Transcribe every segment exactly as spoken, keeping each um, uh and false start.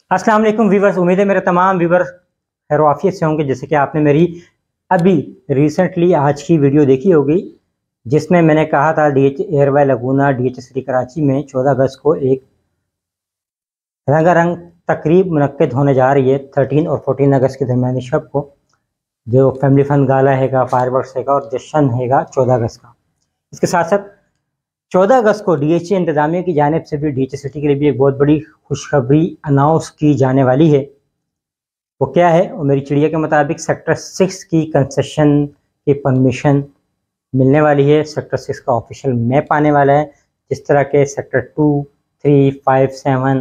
अस्सलाम वालेकुम व्यूवर्स, उम्मीद है मेरे तमाम व्यूवर्स खैर आफियत से होंगे। जैसे कि आपने मेरी अभी रिसेंटली आज की वीडियो देखी होगी जिसमें मैंने कहा था D H airway Laguna D H city Karachi में चौदह अगस्त को एक रंगारंग तकरीब मुनक्किद होने जा रही है। थर्टीन और फोर्टीन अगस्त के दरमियानी शब को जो फैमिली फन गाला हैगा, फायरवर्क्स हैगा और जश्न हैगा चौदह अगस्त का। इसके साथ साथ चौदह अगस्त को डी एच ए इंतजामिया की जानिब से भी डी एच सिटी के लिए भी एक बहुत बड़ी खुशखबरी अनाउंस की जाने वाली है। वो क्या है? वो मेरी चिड़िया के मुताबिक सेक्टर सिक्स की कंसेशन की परमिशन मिलने वाली है। सेक्टर सिक्स का ऑफिशियल मैप आने वाला है। जिस तरह के sector two, three, five, seven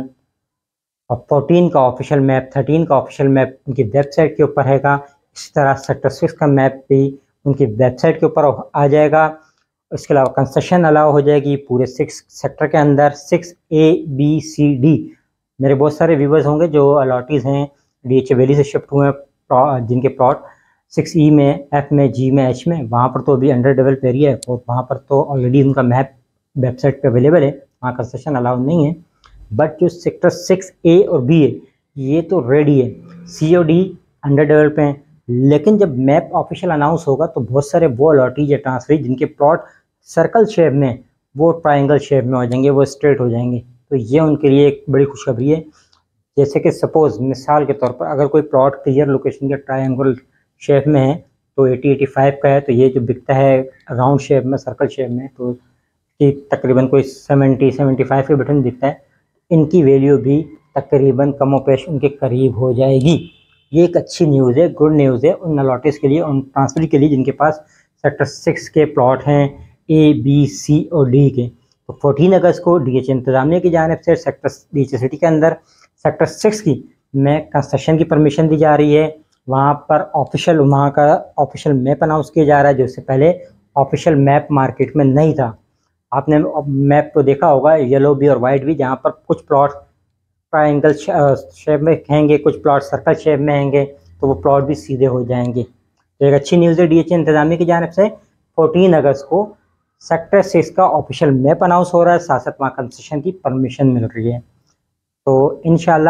और फोर्टीन का ऑफिशियल मैप, थर्टीन का ऑफिशियल मैप उनकी वेबसाइट के ऊपर हैगा, इसी तरह सेक्टर सिक्स का मैप भी उनकी वेबसाइट के ऊपर आ जाएगा। इसके अलावा कंसेशन अलाउ हो जाएगी पूरे सिक्स सेक्टर के अंदर, six A B C D. मेरे बहुत सारे व्यूवर्स होंगे जो अलॉटीज़ हैं डी एच वैली से शिफ्ट हुए हैं, जिनके प्लॉट सिक्स ई में, एफ में, जी में, एच में, वहाँ पर तो अभी अंडर डेवलप एरिया है और वहाँ पर तो ऑलरेडी उनका मैप वेबसाइट पे अवेलेबल है, वहाँ कंसेशन अलाउ नहीं है। बट जो सेक्टर सिक्स ए और बी है ये तो रेडी है, C O D under develop हैं। लेकिन जब मैप ऑफिशियल अनाउंस होगा तो बहुत सारे वो अलॉटीज या ट्रांसफरी जिनके प्लॉट सर्कल शेप में वो ट्रायंगल शेप में हो जाएंगे, वो स्ट्रेट हो जाएंगे। तो ये उनके लिए एक बड़ी खुशखबरी है। जैसे कि सपोज़ मिसाल के तौर पर अगर कोई प्लॉट क्लियर लोकेशन के ट्रायंगल शेप में है तो अस्सी पचासी का है, तो ये जो बिकता है राउंड शेप में, सर्कल शेप में, तो ये तकरीबन कोई सत्तर पचहत्तर के बटन दिखता है। इनकी वैल्यू भी तकरीबन कमो पेश उनके करीब हो जाएगी। ये एक अच्छी न्यूज़ है, गुड न्यूज़ है उन अलॉटीज़ के लिए, उन ट्रांसफर के लिए जिनके पास सेक्टर सिक्स के प्लॉट हैं ए, बी, सी और डी के। तो फोर्टीन अगस्त को डी एच इंतजामिया की जानिब से सेक्टर डी एच सिटी के अंदर सेक्टर सिक्स की में कंस्ट्रक्शन की परमिशन दी जा रही है। वहाँ पर ऑफिशियल वहाँ का ऑफिशियल मैप अनाउंस किया जा रहा है, जो इससे पहले ऑफिशियल मैप मार्केट में नहीं था। आपने मैप तो देखा होगा, येलो भी और वाइट भी, जहाँ पर कुछ प्लॉट ट्रायंगल शेप में हैंगे, कुछ प्लॉट सर्कल शेप में हैंगे, तो वो प्लॉट भी सीधे हो जाएंगे। तो एक अच्छी न्यूज़ है डी एच इंतजामिया की जानिब से। फोर्टीन अगस्त को सेक्टर सिक्स का ऑफिशियल मैप अनाउंस हो रहा है, साथ साथ वहाँ कंसेशन की परमिशन मिल रही है। तो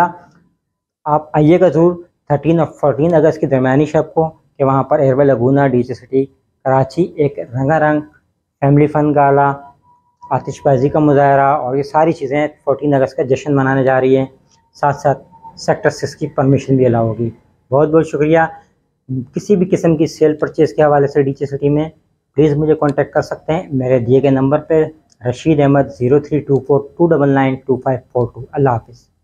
इंशाल्लाह आप आइएगा ज़रूर थर्टीन और फोर्टीन अगस्त की दरमियानी शब को, कि वहाँ पर airway Laguna D H city Karachi एक रंगारंग फैमिली फन गाला, आतिशबाजी का मुजाहरा और ये सारी चीज़ें फोर्टीन अगस्त का जश्न मनाने जा रही है। साथ साथ सेक्टर सिक्स की परमिशन भी अलाउ होगी। बहुत बहुत शुक्रिया। किसी भी किस्म की सेल परचेज़ के हवाले से डी एच सिटी में प्लीज़ मुझे कांटेक्ट कर सकते हैं मेरे दिए गए नंबर पर, Rashid Ahmed zero three two four two double nine two five four two. अल्लाह हाफिज़।